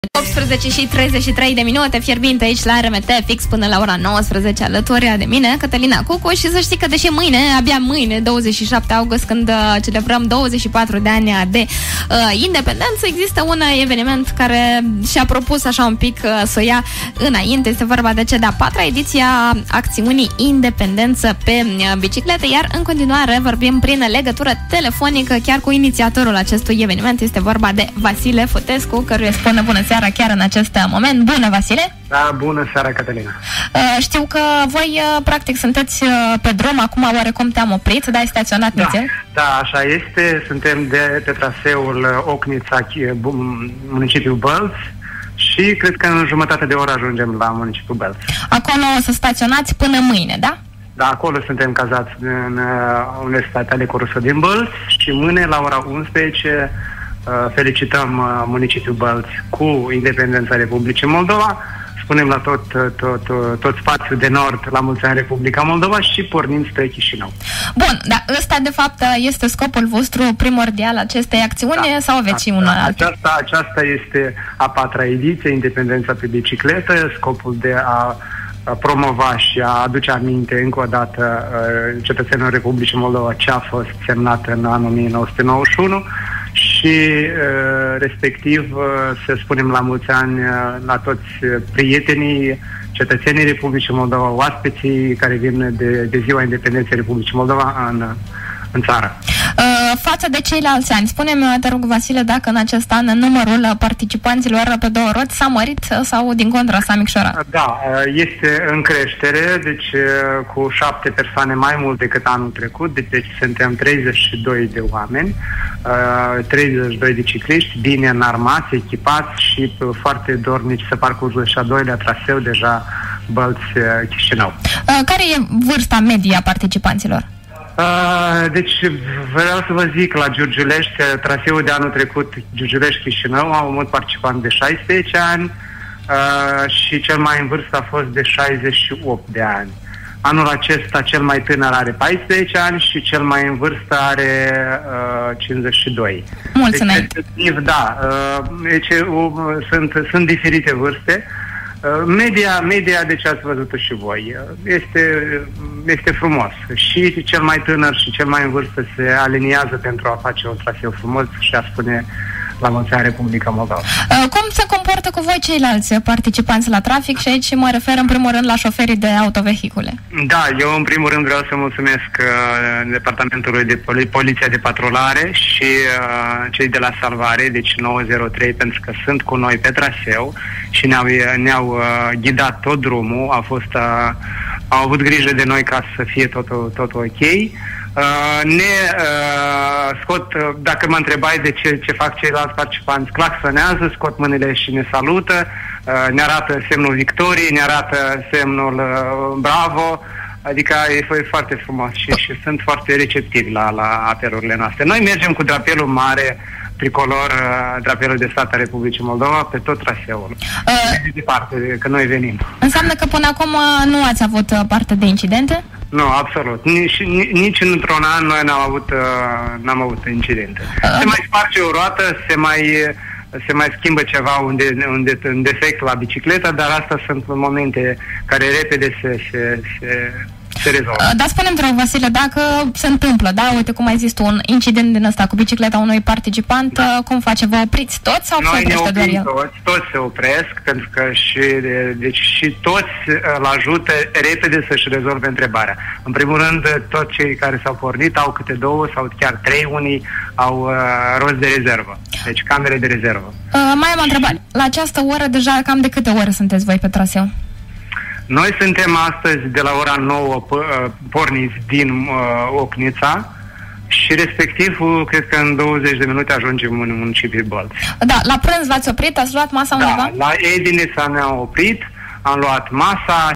18 și 33 de minute, fierbinte aici la RMT, fix până la ora 19, alături de mine, Cătălina Cucu. Și să știi că deși mâine, abia mâine, 27 august, când celebrăm 24 de ani de independență, există un eveniment care și-a propus așa un pic să o ia înainte. Este vorba de cea de-a patra ediție a acțiunii Independență pe biciclete, iar în continuare vorbim prin legătură telefonică chiar cu inițiatorul acestui eveniment. Este vorba de Vasile Fotescu, căruia îi spune bună seara chiar în acest moment. Bună, Vasile! Da, bună seara, Cătălina! Știu că voi, practic, sunteți pe drum, acum oarecum te-am oprit, dar ai staționat nițel? Da, așa este. Suntem pe traseul Ocnița, municipiul Bălți, și cred că în jumătate de oră ajungem la municipiul Bălți. Acolo o să staționați până mâine, da? Da, acolo suntem cazați în Universitatea Alecu Rusu din Bălți și mâine la ora 11 felicităm municipiul Bălți cu independența Republicii Moldova. Spunem la tot spațiul de nord la mulți ani Republica Moldova și pornim spre Chișinău. Bun, dar ăsta de fapt este scopul vostru primordial acestei acțiuni, da, sau aveți și unul altul? Aceasta este a patra ediție, Independența pe bicicletă, scopul de a promova și a aduce aminte încă o dată cetățenilor Republicii Moldova ce a fost semnat în anul 1991 și respectiv să spunem la mulți ani la toți prietenii, cetățenii Republicii Moldova, oaspeții care vin de ziua Independenței Republicii Moldova în țară. Față de ceilalți ani, spune-mi, te rog, Vasile, dacă în acest an numărul participanților pe două roți s-a mărit sau din contră s-a micșorat? Da, este în creștere, deci cu 7 persoane mai mult decât anul trecut, deci suntem 32 de oameni, 32 de cicliști, bine înarmați, echipați și foarte dornici să parcurgă și a doilea traseu deja Bălți-Chișinău. Care e vârsta medie a participanților? Deci vreau să vă zic, la Giurgiulești, traseul de anul trecut, Giurgiulești-Chișinău, au avut participanți de 16 ani și cel mai în vârstă a fost de 68 de ani. Anul acesta cel mai tânăr are 14 ani și cel mai în vârstă are 52. Mulțumesc! Deci, da, deci, sunt diferite vârste. Media, deci ați văzut-o și voi, este frumos. Și cel mai tânăr și cel mai în vârstă se aliniază pentru a face un traseu frumos și a spune la mulți ani Republica Moldova. Cum se comportă cu voi ceilalți participanți la trafic? Și aici mă refer în primul rând la șoferii de autovehicule. Da, eu în primul rând vreau să mulțumesc Departamentului de Poliția de Patrulare și cei de la Salvare, deci 903, pentru că sunt cu noi pe traseu și ne-au ghidat tot drumul, au avut grijă de noi ca să fie tot ok. Scot, dacă mă întrebai de ce fac ceilalți participanți, claxonează, scot mâinile și ne salută, ne arată semnul victoriei, ne arată semnul bravo, adică e foarte frumos și sunt foarte receptivi la apelurile noastre. Noi mergem cu drapelul mare tricolor, drapelul de stat a Republicii Moldova pe tot traseul. De departe, că noi venim. Înseamnă că până acum nu ați avut parte de incidente? Nu, absolut. Nici într-un an noi n-am avut incidente. Se mai sparge o roată, se mai schimbă ceva un defect la bicicletă, dar asta sunt momente care repede se rezolvă. Dar spune-mi, te rog, Vasile, dacă se întâmplă, da, uite cum ai zis tu, un incident din ăsta cu bicicleta unui participant, da, cum face? Vă opriți toți sau se oprește doar el? Toți se opresc, pentru că și toți îl ajută repede să-și rezolve întrebarea. În primul rând, toți cei care s-au pornit au câte 2 sau chiar 3, unii au roți de rezervă, deci camere de rezervă. Mai am o întrebare. La această oră, deja cam de câte ore sunteți voi pe traseu? Noi suntem astăzi de la ora 9 porniți din Ocnița și respectiv, cred că în 20 de minute ajungem în municipiul Bălți. Da, la prânz v-ați oprit? Ați luat masa undeva? Da, la Edinița ne-am oprit, am luat masa